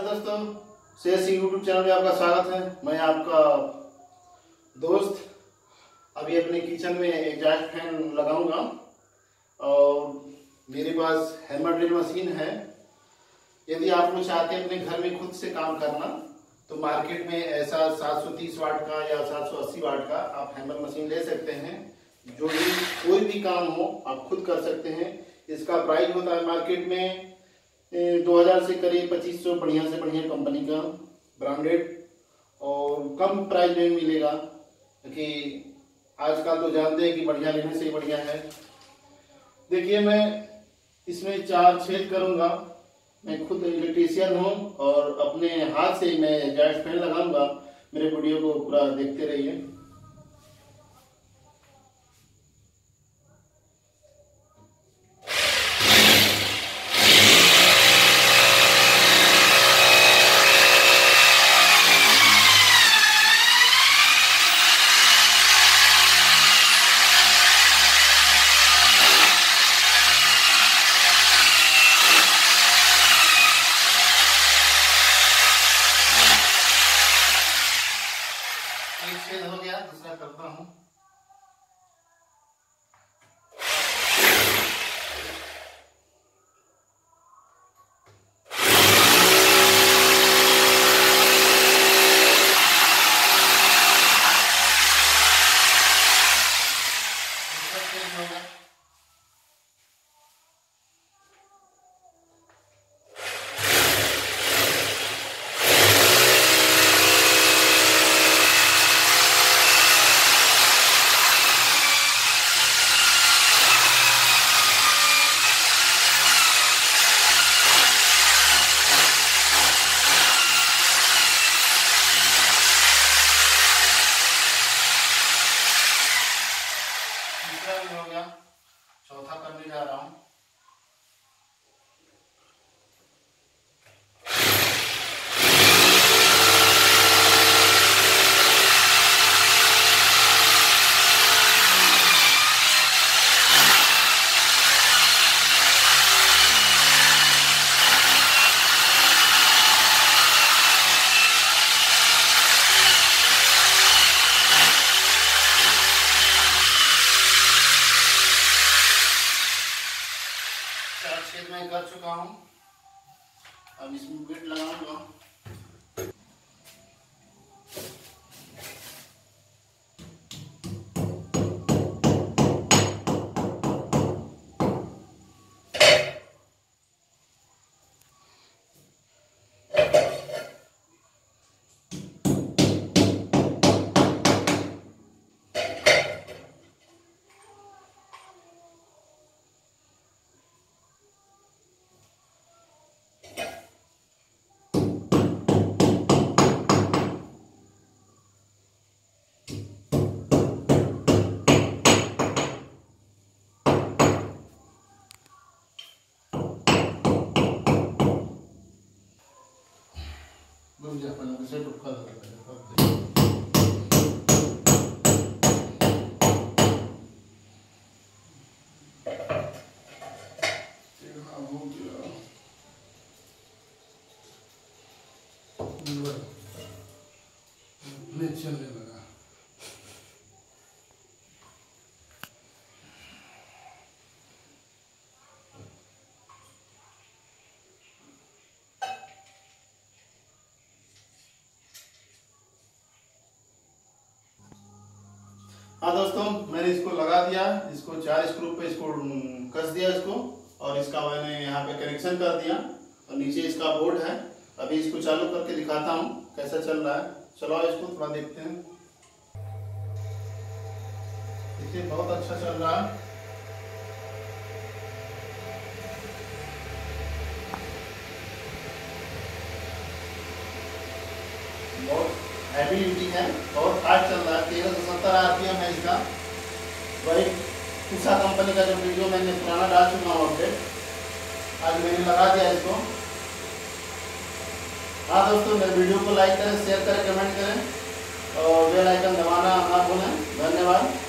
दोस्तों, Sher Singh YouTube channel में आपका स्वागत है। मैं आपका दोस्त अभी अपने किचन में एग्जॉस्ट फैन लगाऊंगा और मेरे पास हैमर ड्रिल मशीन है। यदि आप लोग चाहते हैं अपने घर में खुद से काम करना तो मार्केट में ऐसा 730 वाट का या 780 वाट का आप हैमर मशीन ले सकते हैं। जो भी कोई भी काम हो आप खुद कर सकते हैं। इसका प्राइस होता है मार्केट में 2000 से करीब 2500, बढ़िया से बढ़िया कंपनी का ब्रांडेड, और कम प्राइस में मिलेगा क्योंकि आजकल तो जानते हैं कि बढ़िया लेने से ही बढ़िया है। देखिए, मैं इसमें 4 छेद करूंगा। मैं खुद इलेक्ट्रीशियन हूँ और अपने हाथ से मैं एग्जॉस्ट फैन लगाऊंगा। मेरे वीडियो को पूरा देखते रहिए। एक छेद हो गया, दूसरा करता हूँ। दूसरा छेद हो गया। तीसरा भी हो गया, चौथा करने जा रहा हूँ। छेद मैं कर चुका हूँ। अब इसमें बिट लगाऊंगा। से टुक्का चलने लगा। हाँ दोस्तों, मैंने इसको लगा दिया। इसको 4 स्क्रू पे इसको कस दिया इसको, और इसका मैंने यहाँ पे कनेक्शन कर दिया और नीचे इसका बोर्ड है। अभी इसको चालू करके दिखाता हूँ कैसा चल रहा है। चलो इसको थोड़ा देखते हैं। देखिए, बहुत अच्छा चल रहा है। बहुत हैवी ड्यूटी है, बहुत फास्ट चल रहा है। 1370 RPM है इसका। वही उषा कंपनी का जो वीडियो मैंने पुराना डाल चुका हूँ अपडेट, आज मैंने लगा दिया इसको। हाँ दोस्तों, मेरे वीडियो को लाइक करें, शेयर करें, कमेंट करें और बेल आइकन दबाना ना भूलें। धन्यवाद।